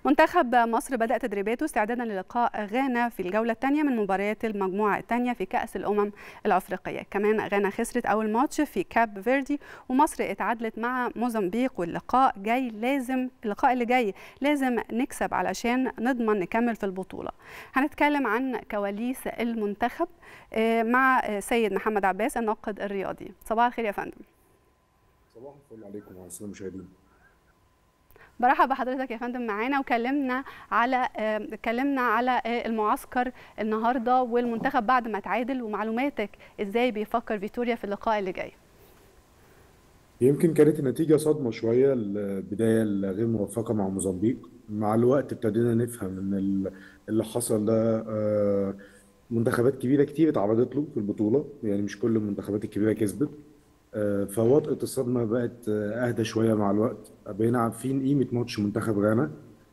منتخب مصر بدأ تدريباته استعدادا للقاء غانا في الجولة الثانية من مباريات المجموعة الثانية في كأس الأمم الأفريقية. كمان غانا خسرت أول ماتش في كاب فيردي، ومصر اتعادلت مع موزمبيق، واللقاء جاي اللقاء اللي جاي لازم نكسب علشان نضمن نكمل في البطولة. هنتكلم عن كواليس المنتخب مع سيد محمد عباس الناقد الرياضي. صباح الخير يا فندم. صباح الفل عليكم وعلى السلامة المشاهدين. برحب بحضرتك يا فندم معانا، اتكلمنا على المعسكر النهارده والمنتخب بعد ما تعادل، ومعلوماتك ازاي بيفكر فيتوريا في اللقاء اللي جاي. يمكن كانت النتيجة صدمة شوية، البداية الغير موفقة مع موزمبيق. مع الوقت ابتدينا نفهم ان اللي حصل ده منتخبات كبيرة كتير اتعرضت له في البطولة، يعني مش كل المنتخبات الكبيرة كسبت. فوطأة الصدمة بقت أهدى شوية مع الوقت. بقينا عارفين قيمة ماتش منتخب غانا.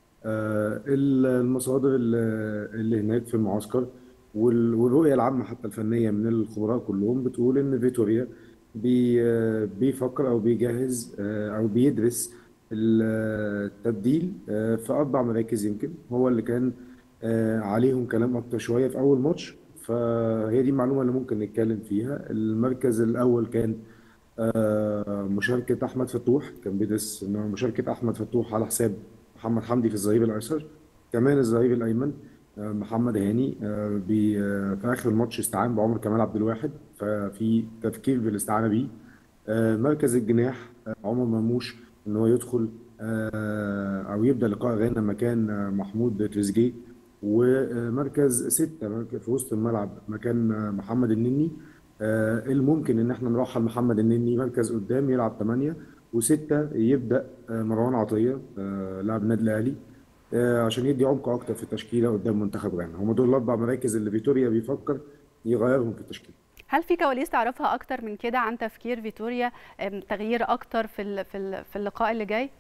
المصادر اللي هناك في المعسكر والرؤية العامة حتى الفنية من الخبراء كلهم بتقول إن فيتوريا بيفكر أو بيجهز أو بيدرس التبديل في 4 مراكز. يمكن هو اللي كان عليهم كلام أكتر شوية في أول ماتش، فهي دي المعلومة اللي ممكن نتكلم فيها. المركز الأول كان مشاركة أحمد فتوح، كان بيدرس إن مشاركة أحمد فتوح على حساب محمد حمدي في الظهير الأيسر. كمان الظهير الأيمن محمد هاني في آخر الماتش استعان بعمر كمال عبد الواحد، ففي تفكير بالاستعانة بيه. مركز الجناح عمر مرموش إن هو يدخل أو يبدأ لقاء غانا مكان محمود تريزيجيه. ومركز 6 في وسط الملعب مكان محمد النني. الممكن ان احنا نرحل محمد النني مركز قدام يلعب 8، و6 يبدا مروان عطيه لاعب النادي الاهلي عشان يدي عمق اكتر في التشكيله قدام منتخب غانا. هم دول ال4 مراكز اللي فيتوريا بيفكر يغيرهم في التشكيله. هل في كواليس تعرفها اكتر من كده عن تفكير فيتوريا، تغيير اكتر في اللقاء اللي جاي؟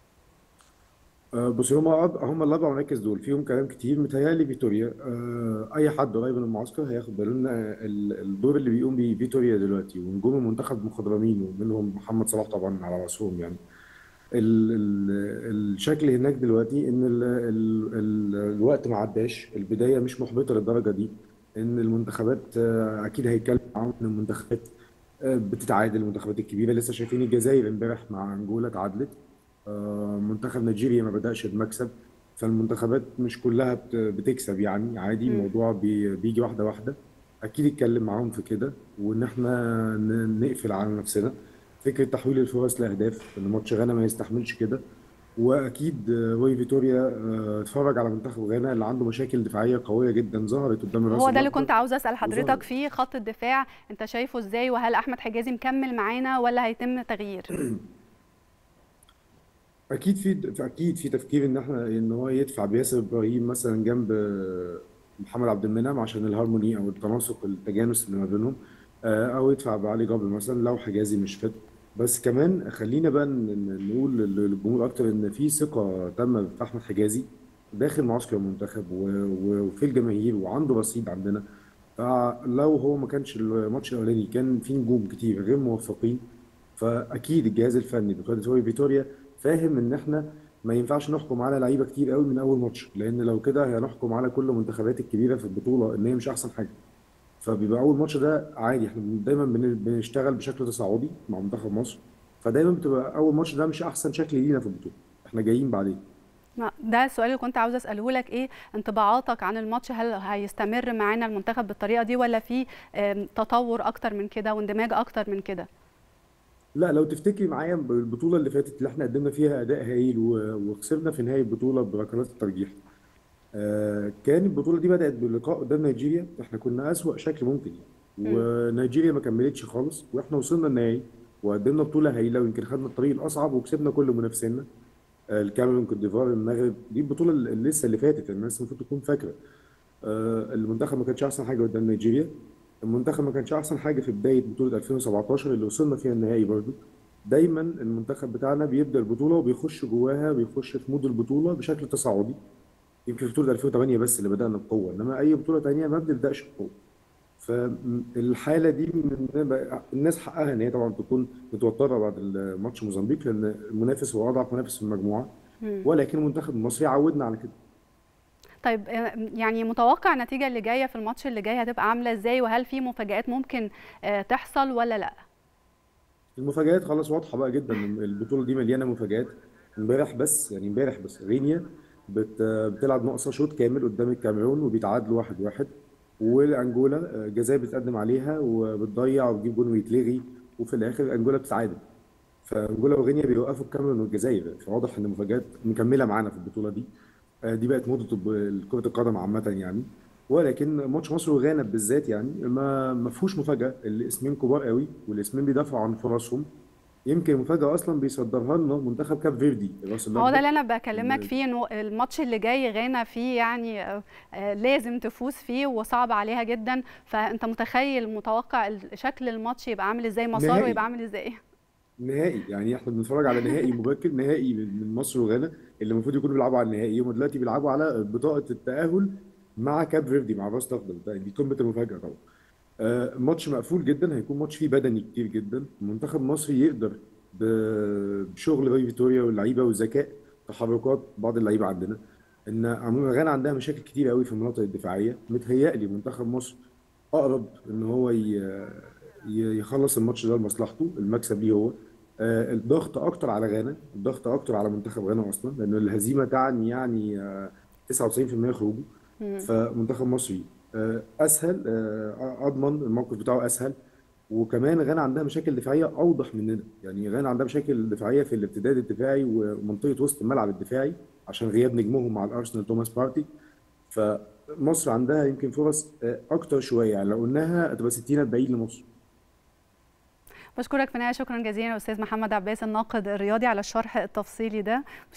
بص، هم ال4 مراكز دول فيهم كلام كتير. متهيألي فيتوريا اي حد قريب من المعسكر هياخد باله ان الدور اللي بيقوم بيه فيتوريا دلوقتي ونجوم المنتخب مخضرمين ومنهم محمد صلاح طبعا على راسهم. يعني ال ال الشكل هناك دلوقتي ان الوقت ما عداش، البدايه مش محبطه للدرجه دي. ان المنتخبات اكيد هيتكلم معاهم ان المنتخبات بتتعادل. المنتخبات الكبيره لسه شايفين الجزائر امبارح مع انجولا اتعادلت. منتخب نيجيريا ما بدأش بمكسب. فالمنتخبات مش كلها بتكسب، يعني عادي الموضوع بيجي واحده واحده. اكيد اتكلم معاهم في كده وان احنا نقفل على نفسنا فكره تحويل الفرص لاهداف، ان ماتش غانا ما يستحملش كده. واكيد روي فيتوريا اتفرج على منتخب غانا اللي عنده مشاكل دفاعيه قويه جدا ظهرت قدام الراس هو ده اللي الاخضر كنت عاوزه اسال حضرتك وظهرت. فيه، خط الدفاع انت شايفه ازاي؟ وهل احمد حجازي مكمل معانا ولا هيتم تغيير؟ اكيد في تفكير ان هو يدفع بياسر ابراهيم مثلا جنب محمد عبد المنعم عشان الهارموني او التناسق التجانس اللي ما بينهم. او يدفع بعلي جبر مثلا لو حجازي مش فت. بس كمان خلينا بقى نقول للجمهور اكتر ان في ثقه تامه في احمد حجازي داخل معسكر المنتخب وفي الجماهير وعنده رصيد عندنا. فلو هو ما كانش الماتش الاولاني كان في نجوم كتير غير موفقين، فاكيد الجهاز الفني بقياده فيتوريا فاهم ان احنا ما ينفعش نحكم على لعيبه كتير قوي من اول ماتش، لان لو كده هنحكم على كل المنتخبات الكبيره في البطوله ان هي مش احسن حاجه. فبيبقى اول ماتش ده عادي، احنا دايما بنشتغل بشكل تصاعدي مع منتخب مصر. فدايما بتبقى اول ماتش ده مش احسن شكل لينا في البطوله، احنا جايين بعدين. ده السؤال اللي كنت عاوزه اساله لك، ايه انطباعاتك عن الماتش؟ هل هيستمر معانا المنتخب بالطريقه دي ولا في تطور اكتر من كده واندماج اكتر من كده؟ لا، لو تفتكري معايا البطوله اللي فاتت اللي احنا قدمنا فيها اداء هايل وخسرنا في نهايه البطوله بركلات الترجيح. كان البطوله دي بدات باللقاء قدام نيجيريا، احنا كنا اسوأ شكل ممكن يعني. ونيجيريا ما كملتش خالص واحنا وصلنا النهائي وقدمنا بطوله هايله، ويمكن خدنا الطريق الاصعب وكسبنا كل منافسينا. الكاميرون، كوت ديفوار، المغرب. دي البطوله اللي لسه اللي فاتت الناس المفروض تكون فاكره. المنتخب ما كانش احسن حاجه قدام نيجيريا. المنتخب ما كانش احسن حاجه في بدايه بطوله 2017 اللي وصلنا فيها النهائي برضو. دايما المنتخب بتاعنا بيبدا البطوله وبيخش جواها، بيخش في مود البطوله بشكل تصاعدي. يمكن في بطوله 2008 بس اللي بدانا بقوه، انما اي بطوله تانيه ما بنبداش بقوه. فالحاله دي الناس حقها ان هي طبعا تكون متوتره بعد الماتش موزمبيق، لان المنافس هو اضعف منافس في المجموعه. ولكن المنتخب المصري عودنا على كده. طيب يعني متوقع النتيجة اللي جاية في الماتش اللي جاي هتبقى عاملة ازاي، وهل في مفاجآت ممكن تحصل ولا لا؟ المفاجآت خلاص واضحه بقى جدا، البطوله دي مليانه مفاجآت. امبارح بس غينيا بتلعب ناقصه شوط كامل قدام الكاميرون وبيتعادلوا 1-1. والانجولا الجزائر بتقدم عليها وبتضيع وبتجيب جون ويتلغي، وفي الاخر انجولا بتتعادل. فانجولا وغينيا بيوقفوا الكاميرون والجزائر، فواضح ان المفاجآت مكمله معانا في البطوله دي. دي بقت موضه كره القدم عامه يعني. ولكن ماتش مصر وغانا بالذات يعني ما فيهوش مفاجاه، الاسمين كبار قوي والاسمين بيدافعوا عن فرصهم. يمكن المفاجاه اصلا بيصدرها لنا منتخب كاب فيردي راس ما هو ده الاخضر. اللي انا بكلمك فيه، انه الماتش اللي جاي غانا فيه يعني لازم تفوز فيه وصعب عليها جدا. فانت متوقع شكل الماتش يبقى عامل ازاي، مساره نهائي يبقى عامل ازاي؟ نهائي يعني احنا بنتفرج على نهائي مبكر، نهائي من مصر وغانا، اللي المفروض يكونوا بيلعبوا على النهائي، هم دلوقتي بيلعبوا على بطاقه التاهل مع كاب فيردي مع راس الاخضر. دي قمه المفاجاه طبعا. ماتش مقفول جدا، هيكون ماتش فيه بدني كتير جدا. المنتخب المصري يقدر بشغل باي فيتوريا واللعيبه وذكاء تحركات بعض اللعيبه عندنا، ان عموما غانا عندها مشاكل كتير قوي في المناطق الدفاعيه. متهيألي منتخب مصر اقرب ان هو يخلص الماتش ده لمصلحته، المكسب ليه هو. الضغط اكتر على غانا، الضغط اكتر على منتخب غانا اصلا، لان الهزيمه تعني يعني 99% خروجه. فمنتخب مصري اسهل، اضمن الموقف بتاعه اسهل. وكمان غانا عندها مشاكل دفاعيه اوضح مننا، يعني غانا عندها مشاكل دفاعيه في الارتداد الدفاعي ومنطقه وسط الملعب الدفاعي عشان غياب نجمهم مع الارسنال توماس بارتي. فمصر عندها يمكن فرص اكتر شويه، يعني لو قلناها هتبقى 60-40 لمصر. بشكرك في النهايه، شكرا جزيلا استاذ محمد عباس الناقد الرياضي على الشرح التفصيلي ده.